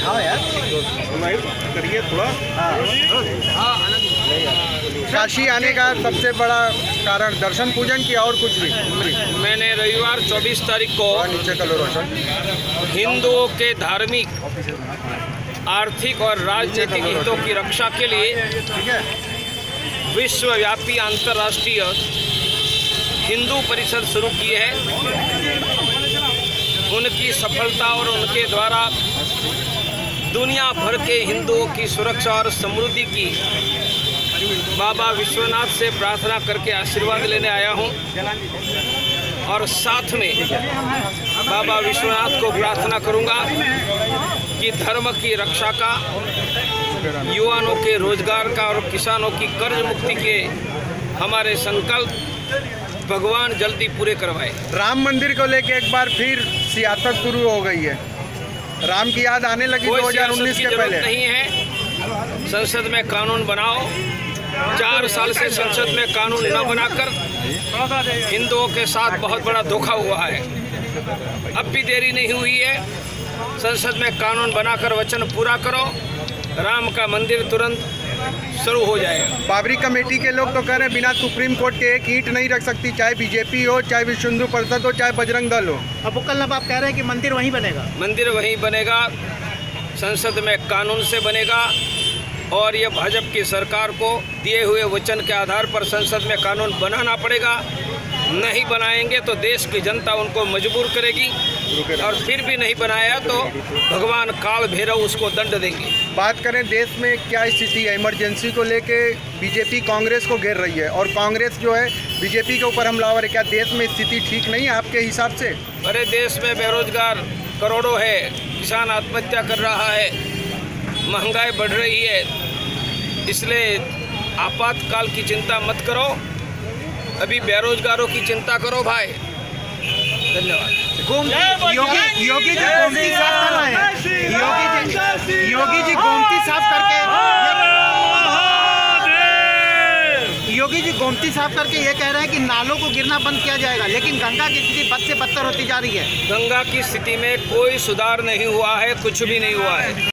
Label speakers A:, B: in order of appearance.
A: करिए थोड़ा।
B: काशी आने का सबसे बड़ा कारण दर्शन पूजन की और कुछ भी?
C: मैंने रविवार 24 तारीख को
B: नीचे कलो रोशन
C: हिंदुओं के धार्मिक, आर्थिक और राजनीतिक हितों की रक्षा के लिए
B: ठीक है
C: विश्वव्यापी अंतर्राष्ट्रीय हिंदू परिषद शुरू की है। उनकी सफलता और उनके द्वारा दुनिया भर के हिंदुओं की सुरक्षा और समृद्धि की बाबा विश्वनाथ से प्रार्थना करके आशीर्वाद लेने आया हूं और साथ में बाबा विश्वनाथ को प्रार्थना करूंगा कि धर्म की रक्षा का, युवाओं के रोजगार का और किसानों की कर्ज मुक्ति के हमारे संकल्प भगवान जल्दी पूरे करवाए।
B: राम मंदिर को लेके एक बार फिर सियासत शुरू हो गई है। राम की याद आने लगी 2019 के पहले।
C: नहीं है, संसद में कानून बनाओ। 4 साल से संसद में कानून न बनाकर हिंदुओं के साथ बहुत बड़ा धोखा हुआ है। अब भी देरी नहीं हुई है, संसद में कानून बनाकर वचन पूरा करो। राम का मंदिर तुरंत शुरू हो जाएगा।
B: बाबरी कमेटी के लोग तो कह रहे हैं बिना सुप्रीम कोर्ट के एक ईंट नहीं रख सकती, चाहे बीजेपी हो, चाहे विश्व हिंदू परिषद हो, चाहे बजरंग दल हो।
A: अब मुकल आप कह रहे हैं कि मंदिर वहीं बनेगा?
C: मंदिर वहीं बनेगा, संसद में कानून से बनेगा और ये भाजपा की सरकार को दिए हुए वचन के आधार पर संसद में कानून बनाना पड़ेगा। नहीं बनाएंगे तो देश की जनता उनको मजबूर करेगी और फिर भी नहीं बनाया तो भगवान काल भैरव उसको दंड देंगे।
B: बात करें देश में क्या स्थिति है, इमरजेंसी को लेके बीजेपी कांग्रेस को घेर रही है और कांग्रेस जो है बीजेपी के ऊपर हमलावर है। क्या देश में स्थिति ठीक नहीं है आपके हिसाब से?
C: अरे देश में बेरोजगार करोड़ों है, किसान आत्महत्या कर रहा है, महंगाई बढ़ रही है, इसलिए आपातकाल की चिंता मत करो, अभी बेरोजगारों की चिंता करो भाई। धन्यवाद।
A: योगी जी गोमती साफ कर रहे हैं। योगी जी गोमती साफ करके गोमती साफ करके ये कह रहे हैं कि नालों को गिरना बंद किया जाएगा, लेकिन गंगा की स्थिति बद से बदतर होती जा रही है।
C: गंगा की स्थिति में कोई सुधार नहीं हुआ है, कुछ भी नहीं हुआ है।